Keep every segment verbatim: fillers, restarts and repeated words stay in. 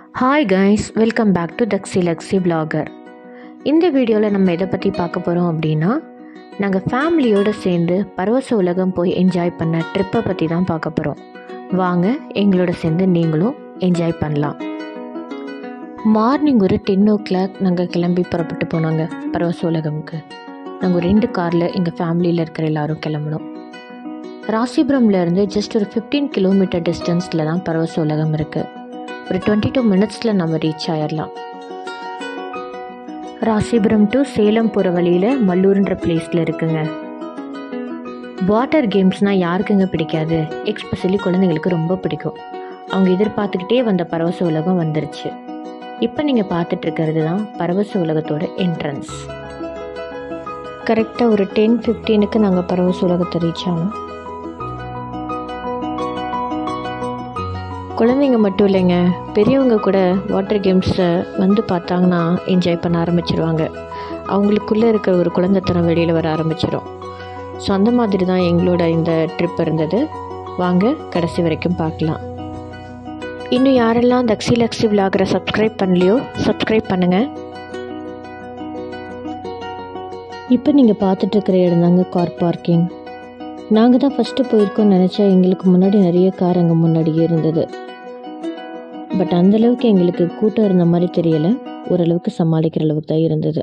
Hi guys, welcome back to dakshi lakshi vlogger. இந்த வீடியோவில் நம்ம எதை பற்றி பார்க்க போகிறோம் அப்படின்னா, நாங்கள் ஃபேமிலியோடு சேர்ந்து பரவச உலகம் போய் என்ஜாய் பண்ண ட்ரிப்பை பற்றி தான் பார்க்க போகிறோம். வாங்க, எங்களோட சேர்ந்து நீங்களும் என்ஜாய் பண்ணலாம். மார்னிங் ஒரு டென் ஓ கிளாக் நாங்கள் கிளம்பி புறப்பட்டு போனாங்க பரவச உலகம்க்கு. நாங்கள் ரெண்டு காரில் எங்கள் ஃபேமிலியில் இருக்கிற எல்லோரும் கிளம்பணும். ராசிபுரம்லேருந்து ஜஸ்ட் ஒரு ஃபிஃப்டீன் கிலோமீட்டர் டிஸ்டன்ஸில் தான் பரவச உலகம் இருக்குது. ஒரு டுவெண்ட்டி டூ மினிட்ஸில் நம்ம ரீச் ஆயிடலாம். ராசிபுரம் டு சேலம் போகிற வழியில் மல்லூர்ன்ற பிளேஸில் இருக்குங்க. வாட்டர் கேம்ஸ்னால் யாருக்குங்க பிடிக்காது? எக்ஸ்பெஷலி குழந்தைங்களுக்கு ரொம்ப பிடிக்கும். அவங்க எதிர்பார்த்துக்கிட்டே வந்த பரவச உலகம் வந்துருச்சு. இப்போ நீங்கள் பார்த்துட்ருக்கிறது தான் பரவச உலகத்தோட என்ட்ரன்ஸ். கரெக்டாக ஒரு டென் ஃபிஃப்டீனுக்கு நாங்கள் பரவச உலகத்தை ரீச் ஆனோம். குழந்தைங்க மட்டும் இல்லைங்க, பெரியவங்க கூட வாட்டர் கேம்ஸை வந்து பார்த்தாங்கன்னா என்ஜாய் பண்ண ஆரம்பிச்சிருவாங்க. அவங்களுக்குள்ளே இருக்கிற ஒரு குழந்தைத்தனம் வெளியில் வர ஆரம்பிச்சிடும். ஸோ அந்த மாதிரி தான் எங்களோட இந்த ட்ரிப் இருந்தது. வாங்க கடைசி வரைக்கும் பார்க்கலாம். இன்னும் யாரெல்லாம் dakshi lakshi vlogger சப்ஸ்கிரைப் பண்ணலையோ சப்ஸ்கிரைப் பண்ணுங்கள். இப்போ நீங்கள் பார்த்துட்ருக்கிற இடம் தாங்க கார் பார்க்கிங். நாங்கள் தான் ஃபஸ்ட்டு போயிருக்கோம்னு நினச்சா எங்களுக்கு முன்னாடி நிறைய கார் அங்கே முன்னாடியே இருந்தது. பட் அந்தளவுக்கு எங்களுக்கு கூட்டம் இருந்த மாதிரி தெரியலை. ஓரளவுக்கு சமாளிக்கிற அளவுக்கு தான் இருந்தது.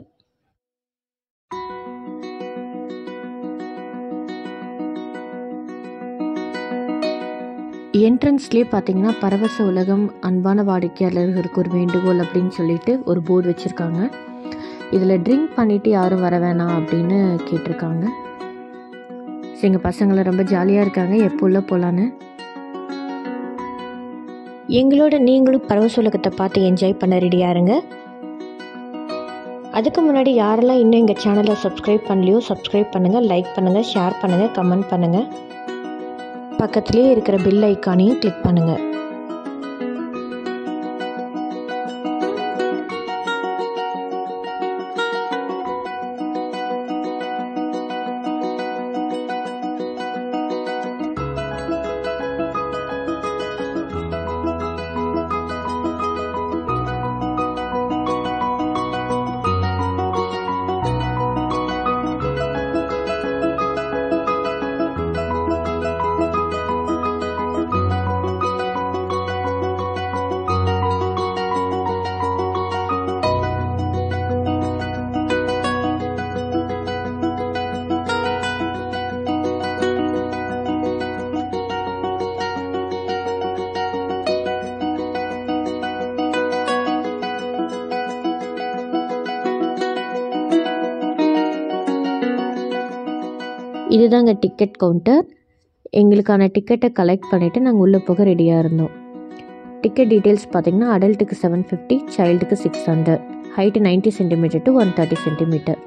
என்ட்ரன்ஸ்லேயே பார்த்தீங்கன்னா பரவச உலகம் அன்பான வாடிக்கையாளர்களுக்கு ஒரு வேண்டுகோள் அப்படின்னு சொல்லிட்டு ஒரு போர்டு வச்சுருக்காங்க. இதில் ட்ரிங்க் பண்ணிவிட்டு யாரும் வர வேணாம் அப்படின்னு கேட்டிருக்காங்க. எங்கள் பசங்களை ரொம்ப ஜாலியாக இருக்காங்க, எப்போ உள்ள போகலான்னு. எங்களோட நீங்களும் பரவச உலகத்தை பார்த்து என்ஜாய் பண்ண ரெடியாக இருங்க. அதுக்கு முன்னாடி யாரெல்லாம் இன்னும் எங்கள் சேனலை சப்ஸ்கிரைப் பண்ணலையோ சப்ஸ்கிரைப் பண்ணுங்கள், லைக் பண்ணுங்கள், ஷேர் பண்ணுங்கள், கமெண்ட் பண்ணுங்கள். பக்கத்துலேயே இருக்கிற பெல் ஐக்கானையும் கிளிக் பண்ணுங்கள். இதுதாங்க டிக்கெட் கவுண்டர். எங்களுக்கான டிக்கெட்டை கலெக்ட் பண்ணிவிட்டு நாங்கள் உள்ளே போக ரெடியாக இருந்தோம். டிக்கெட் டீட்டெயில்ஸ் பார்த்திங்கன்னா அடல்ட்டுக்கு செவன் ஃபிஃப்டி, சைல்டுக்கு six hundred, height ninety centimetre to one thirty centimetre.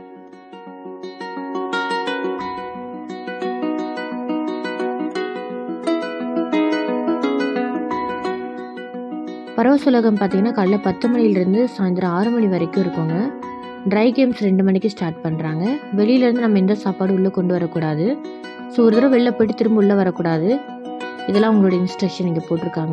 பரவச உலகம் பார்த்திங்கன்னா காலைல பத்து மணிலேருந்து சாயந்தரம் ஆறு மணி வரைக்கும் இருக்குங்க. ட்ரை கேம்ஸ் ரெண்டு மணிக்கு ஸ்டார்ட் பண்ணுறாங்க. வெளியிலேருந்து நம்ம எந்த சாப்பாடு உள்ளே கொண்டு வரக்கூடாது. ஸோ ஒரு தடவை வெளில போய்ட்டு திரும்ப உள்ளே வரக்கூடாது. இதெல்லாம் அவங்களோட இன்ஸ்ட்ரக்ஷன் இங்கே போட்டிருக்காங்க.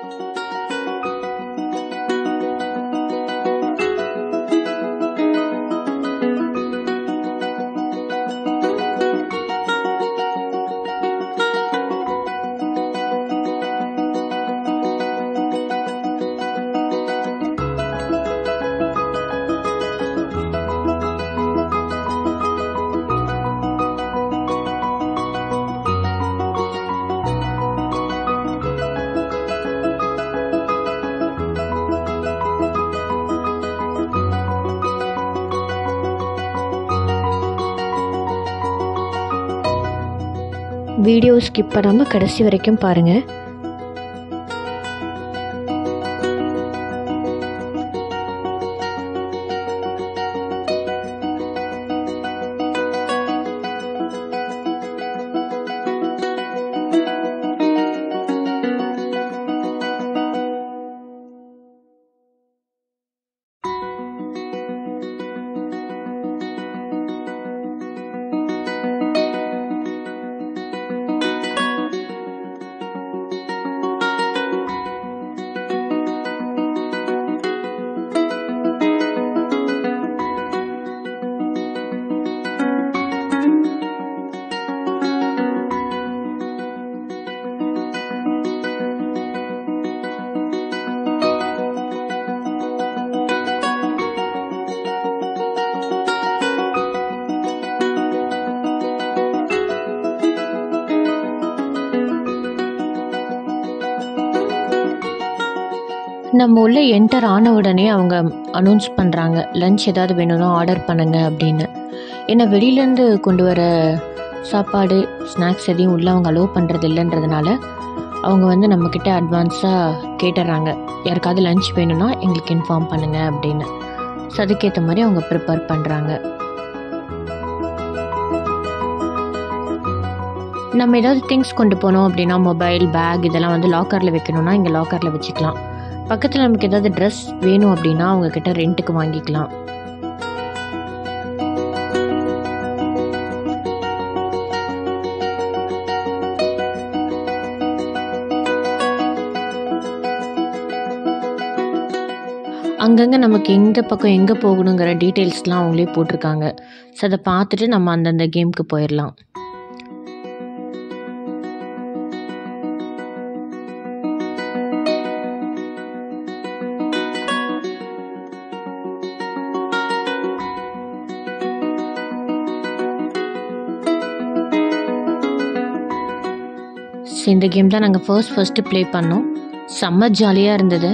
வீடியோ ஸ்கிப் பண்ணாமல் கடைசி வரைக்கும் பாருங்கள். நம்ம உள்ளே என்டர் ஆன உடனே அவங்க அனௌன்ஸ் பண்ணுறாங்க, லஞ்ச் ஏதாவது வேணும்னா ஆர்டர் பண்ணுங்க அப்படின்னு. ஏன்னா வெளியிலேருந்து கொண்டு வர சாப்பாடு ஸ்நாக்ஸ் எதையும் உள்ளே அவங்க அலோவ் பண்ணுறது இல்லைன்றதுனால அவங்க வந்து நம்மக்கிட்ட அட்வான்ஸாக கேட்டுறாங்க, யாருக்காவது லஞ்ச் வேணும்னா எங்களுக்கு இன்ஃபார்ம் பண்ணுங்க அப்படின்னு. ஸோ அதுக்கேற்ற மாதிரி அவங்க ப்ரிப்பேர் பண்ணுறாங்க. நம்ம ஏதாவது திங்ஸ் கொண்டு போனோம் அப்படின்னா மொபைல், பேக் இதெல்லாம் வந்து லாக்கரில் வைக்கணும்னா இங்கே லாக்கரில் வச்சுக்கலாம். பக்கத்தில் நமக்கு ஏதாவது ட்ரெஸ் வேணும் அப்படின்னா அவங்கக்கிட்ட ரெண்ட்டுக்கு வாங்கிக்கலாம். அங்கங்கே நமக்கு எந்த பக்கம் எங்கே போகணுங்கிற டீட்டெயில்ஸ்லாம் அவங்களே போட்டிருக்காங்க. ஸோ அதை பார்த்துட்டு நம்ம அந்தந்த கேமுக்கு போயிடலாம். இந்த கேம் தான் நாங்கள் ஃபர்ஸ்ட் ஃபர்ஸ்ட்டு ப்ளே பண்ணோம். செம்ம ஜாலியாக இருந்தது.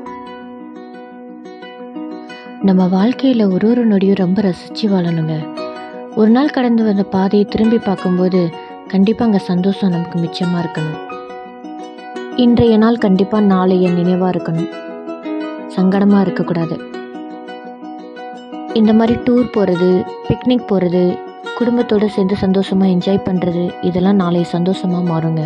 நம்ம வாழ்க்கையில் ஒரு ஒரு நொடியும் ரொம்ப ரசித்து வாழணுங்க. ஒரு நாள் கடந்து வந்த பாதையை திரும்பி பார்க்கும்போது கண்டிப்பாக அங்கே சந்தோஷம் நமக்கு மிச்சமாக இருக்கணும். இன்றைய நாள் கண்டிப்பாக நாளைய நினைவாக இருக்கணும், சங்கடமாக இருக்கக்கூடாது. இந்த மாதிரி டூர் போகிறது, பிக்னிக் போகிறது, குடும்பத்தோடு சேர்ந்து சந்தோஷமாக என்ஜாய் பண்ணுறது, இதெல்லாம் நாளைய சந்தோஷமாக மாறுங்க.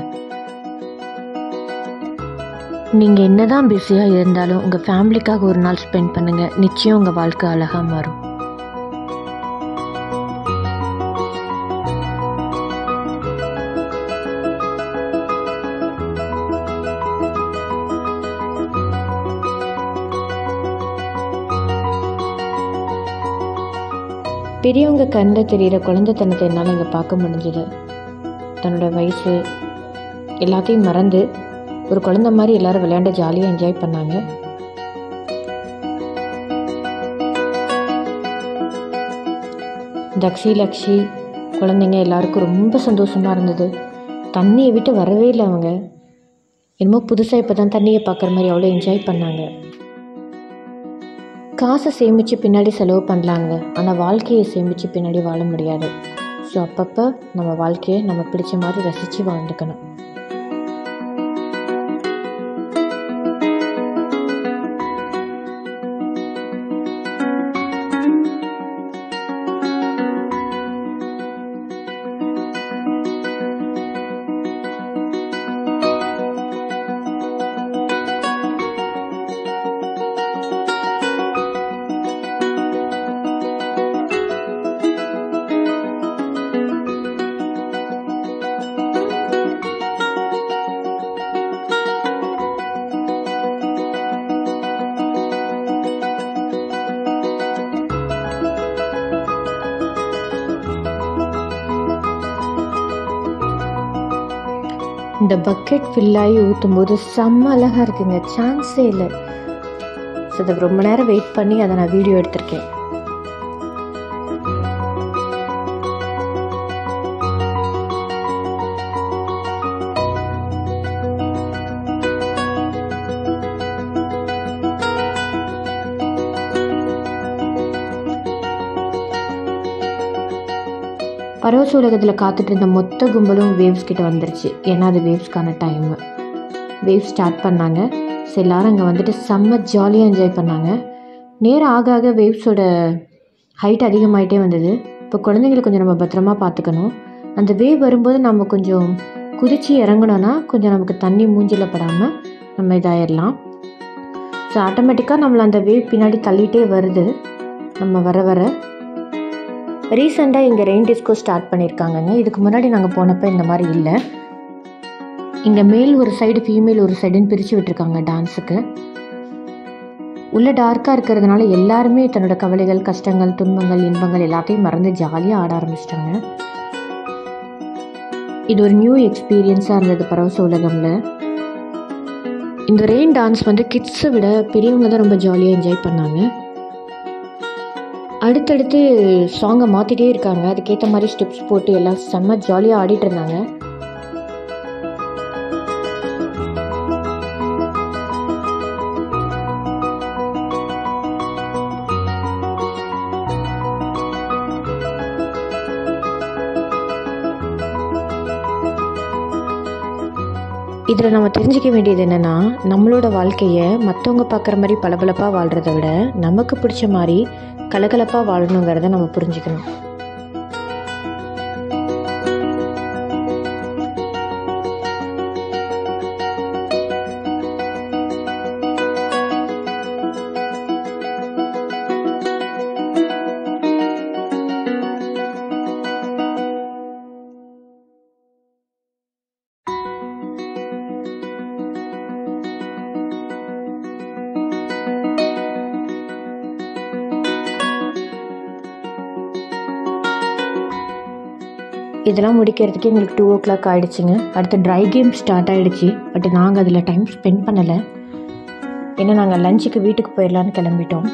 நீங்கள் என்ன தான் பிஸியாக இருந்தாலும் உங்கள் ஃபேமிலிக்காக ஒரு நாள் ஸ்பெண்ட் பண்ணுங்கள். நிச்சயம் உங்கள் வாழ்க்கை அழகாக மாறும். பெரியவங்க கண்ணில் தெரிகிற குழந்தைத்தனத்தை என்னால் இங்கே பார்க்க முடிஞ்சது. தன்னோட வயசு எல்லாத்தையும் மறந்து ஒரு குழந்தை மாதிரி எல்லாரும் விளையாண்டு ஜாலியாக என்ஜாய் பண்ணாங்க. dakshi lakshi குழந்தைங்க எல்லாருக்கும் ரொம்ப சந்தோஷமாக இருந்தது. தண்ணியை விட்டு வரவே இல்லை. அவங்க என்னமோ புதுசாக இப்போ தான் தண்ணியை பார்க்குற மாதிரி அவ்வளோ என்ஜாய் பண்ணாங்க. காசை சேமித்து பின்னாடி செலவு பண்ணலாங்க, ஆனால் வாழ்க்கையை சேமித்து பின்னாடி வாழ முடியாது. ஸோ அப்பப்போ நம்ம வாழ்க்கையை நம்ம பிடிச்ச மாதிரி ரசித்து வாழ்ந்துக்கணும். இந்த பக்கெட் ஃபில்லாகி ஊற்றும்போது செம்ம அழகாக இருக்குங்க, சான்ஸே இல்லை. ஸோ அதை ரொம்ப நேரம் வெயிட் பண்ணி அதை நான் வீடியோ எடுத்திருக்கேன். பரவச உலகத்தில் காத்துட்டு இருந்த மொத்த கும்பலும் வேவ்ஸ் கிட்ட வந்துருச்சு. ஏன்னா அது வேவ்ஸ்க்கான டைமு. வேவ்ஸ் ஸ்டார்ட் பண்ணாங்க. ஸோ எல்லோரும் அங்கே வந்துட்டு செம்ம ஜாலியாக என்ஜாய் பண்ணாங்க. நேரம் ஆக ஆக வேவ்ஸோட ஹைட் அதிகமாகிட்டே வந்தது. இப்போ குழந்தைங்களை கொஞ்சம் நம்ம பத்திரமா பார்த்துக்கணும். அந்த வேவ் வரும்போது நம்ம கொஞ்சம் குதித்து இறங்கணுன்னா கொஞ்சம் நமக்கு தண்ணி மூஞ்சில் படாமல் நம்ம இதாகிடலாம். ஸோ ஆட்டோமேட்டிக்காக நம்மளை அந்த வேவ் பின்னாடி தள்ளிகிட்டே வருது. நம்ம வர வர ரீசெண்டாக இங்கே ரெயின் டிஸ்கோ ஸ்டார்ட் பண்ணியிருக்காங்கங்க. இதுக்கு முன்னாடி நாங்கள் போனப்போ இந்த மாதிரி இல்லை. இங்கே மேல் ஒரு சைடு, ஃபீமேல் ஒரு சைடுன்னு பிரித்து விட்டுருக்காங்க டான்ஸுக்கு. உள்ளே டார்க்காக இருக்கிறதுனால எல்லாருமே தன்னோட கவலைகள், கஷ்டங்கள், துன்பங்கள், இன்பங்கள் எல்லாத்தையும் மறந்து ஜாலியாக ஆட ஆரம்பிச்சிட்டாங்க. இது ஒரு நியூ எக்ஸ்பீரியன்ஸாக இருந்தது பரவச உலகமில். இந்த ரெயின் டான்ஸ் வந்து கிட்ஸை விட பெரியவங்க தான் ரொம்ப ஜாலியாக என்ஜாய் பண்ணாங்க. அடுத்தடுத்து சாங்கை மாற்றிட்டே இருக்காங்க. அதுக்கேற்ற மாதிரி ஸ்டெப்ஸ் போட்டு எல்லாம் செம்ம ஜாலியாக ஆடிட்டு இருந்தாங்க. இதில் நம்ம தெரிஞ்சிக்க வேண்டியது என்னென்னா, நம்மளோட வாழ்க்கையை மற்றவங்க பார்க்குற மாதிரி பளபளப்பாக வாழ்கிறத விட நமக்கு பிடிச்ச மாதிரி கலகலப்பாக வாழணுங்கிறத நம்ம புரிஞ்சுக்கணும். இதெல்லாம் முடிக்கிறதுக்கு எங்களுக்கு டூ ஓ கிளாக் ஆகிடுச்சிங்க. அடுத்து ட்ரை கேம் ஸ்டார்ட் ஆகிடுச்சி. பட் நாங்கள் அதில் டைம் ஸ்பெண்ட் பண்ணலை. ஏன்னா நாங்கள் லஞ்சுக்கு வீட்டுக்கு போயிடலான்னு கிளம்பிட்டோம்.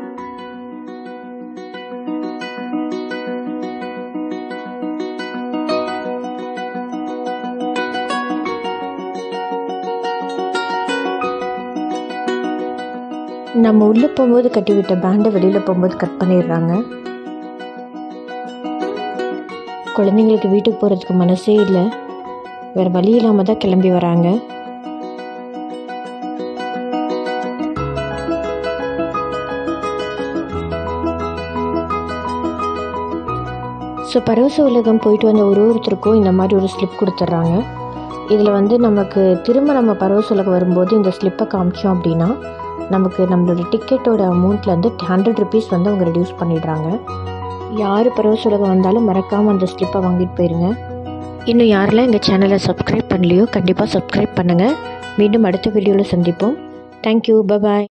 நம்ம உள்ளே போகும்போது கட்டி விட்ட பேண்டை வெளியில் போகும்போது கட் பண்ணிடுறாங்க. குழந்தைங்களுக்கு வீட்டுக்கு போகிறதுக்கு மனசே இல்லை. வேறு வழி இல்லாமல் தான் கிளம்பி வராங்க. ஸோ பரவச உலகம் போயிட்டு வந்த ஒரு ஒருத்தருக்கும் இந்த மாதிரி ஒரு ஸ்லிப் கொடுத்துட்றாங்க. இதில் வந்து நமக்கு திரும்ப நம்ம பரவச உலகம் வரும்போது இந்த ஸ்லிப்பை காமிச்சோம் அப்படின்னா நமக்கு நம்மளோட டிக்கெட்டோட அமௌண்ட்லேருந்து ஹண்ட்ரட் ருபீஸ் வந்து அவங்க ரெடியூஸ் பண்ணிடுறாங்க. யார் பரவச உலகம் வந்தாலும் மறக்காமல் அந்த ஸ்லிப்பை வாங்கிட்டு போயிருங்க. இன்னும் யாரெல்லாம் எங்கள் சேனலை சப்ஸ்கிரைப் பண்ணலையோ கண்டிப்பாக சப்ஸ்கிரைப் பண்ணுங்கள். மீண்டும் அடுத்த வீடியோவில் சந்திப்போம். Thank you, bye bye.